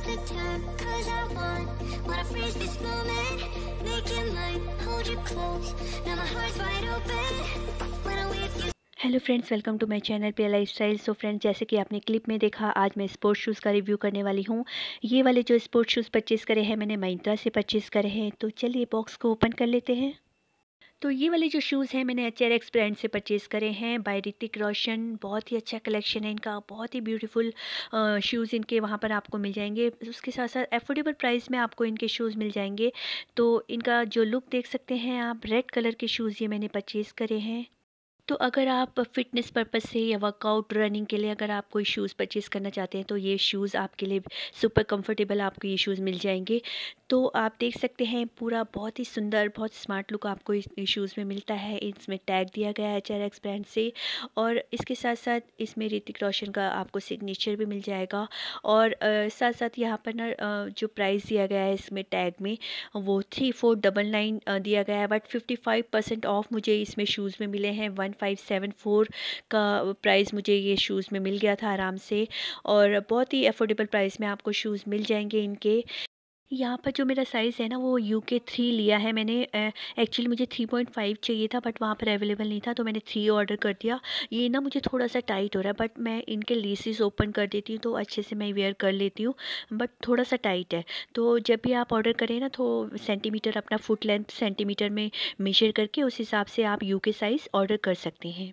the time, 'cause I wanna freeze this moment, make it mine, hold you close, now my heart's wide open when I'm with you. Hello friends, welcome to my channel पे life style. So friends, जैसे कि आपने clip में देखा, आज मैं sports shoes का review करने वाली हूँ। ये वाले जो स्पोर्ट्स शूज़ परचेज़ करे हैं मैंने मिंत्रा से परचेज़ करे हैं। तो चलिए बॉक्स को ओपन कर लेते हैं। तो ये वाले जो शूज़ हैं मैंने HRX ब्रांड से परचेज़ करे हैं बाय ऋतिक रोशन। बहुत ही अच्छा कलेक्शन है इनका, बहुत ही ब्यूटीफुल शूज़ इनके वहाँ पर आपको मिल जाएंगे। उसके साथ साथ अफोर्डेबल प्राइस में आपको इनके शूज़ मिल जाएंगे। तो इनका जो लुक देख सकते हैं आप, रेड कलर के शूज़ ये मैंने परचेज़ करे हैं। तो अगर आप फ़िटनेस पर्पज़ से या वर्कआउट रनिंग के लिए अगर आप कोई शूज़ परचेज़ करना चाहते हैं तो ये शूज़ आपके लिए सुपर कंफर्टेबल आपको ये शूज़ मिल जाएंगे। तो आप देख सकते हैं पूरा बहुत ही सुंदर, बहुत स्मार्ट लुक आपको इस शूज़ में मिलता है। इसमें टैग दिया गया है HRX ब्रांड से, और इसके साथ साथ इसमें ऋतिक रोशन का आपको सिग्नेचर भी मिल जाएगा। और साथ साथ यहाँ पर ना जो प्राइस दिया गया है इसमें टैग में, वो 3499 दिया गया है। बट 55% ऑफ मुझे इसमें शूज़ में मिले हैं। 1574 का प्राइस मुझे ये शूज़ में मिल गया था आराम से, और बहुत ही अफोर्डेबल प्राइस में आपको शूज़ मिल जाएंगे इनके। यहाँ पर जो मेरा साइज़ है ना वो UK3 लिया है मैंने। एक्चुअली मुझे 3.5 चाहिए था, बट वहाँ पर अवेलेबल नहीं था तो मैंने 3 ऑर्डर कर दिया। ये ना मुझे थोड़ा सा टाइट हो रहा है, बट मैं इनके लेसिस ओपन कर देती हूँ तो अच्छे से मैं वेयर कर लेती हूँ। बट थोड़ा सा टाइट है, तो जब भी आप ऑर्डर करें ना तो सेंटीमीटर, अपना फुट लेंथ सेंटीमीटर में मेजर करके उस हिसाब से आप UK साइज़ ऑर्डर कर सकते हैं।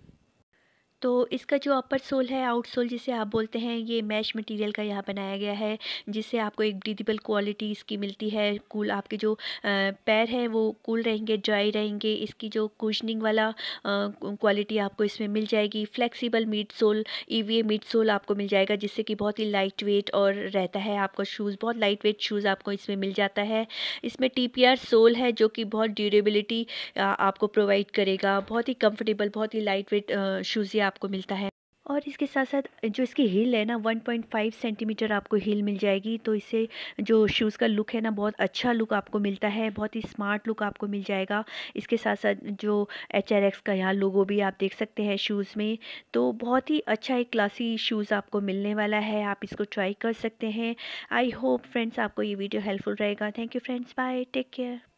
तो इसका जो अपर सोल है, आउट सोल जिसे आप बोलते हैं, ये मैश मटेरियल का यहाँ बनाया गया है, जिससे आपको एक ब्रीदेबल क्वालिटी इसकी मिलती है। कूल आपके जो पैर हैं वो कूल रहेंगे, ड्राई रहेंगे। इसकी जो कुशनिंग वाला क्वालिटी आपको इसमें मिल जाएगी। Flexible mid sole, EVA mid sole आपको मिल जाएगा, जिससे कि बहुत ही लाइट वेट और रहता है आपका शूज़। बहुत लाइट वेट शूज़ आपको इसमें मिल जाता है। इसमें TPR सोल है जो कि बहुत ड्यूरेबिलिटी आपको प्रोवाइड करेगा। बहुत ही कंफर्टेबल, बहुत ही लाइट वेट शूज़ ये आपको मिलता है। और इसके साथ साथ जो इसकी हील है ना, 1.5 सेंटीमीटर आपको हील मिल जाएगी। तो इससे जो शूज़ का लुक है ना, बहुत अच्छा लुक आपको मिलता है, बहुत ही स्मार्ट लुक आपको मिल जाएगा। इसके साथ साथ जो HRX का यहाँ लोगो भी आप देख सकते हैं शूज़ में। तो बहुत ही अच्छा एक क्लासी शूज़ आपको मिलने वाला है, आप इसको ट्राई कर सकते हैं। आई होप फ्रेंड्स आपको ये वीडियो हेल्पफुल रहेगा। Thank you friends, bye, take care.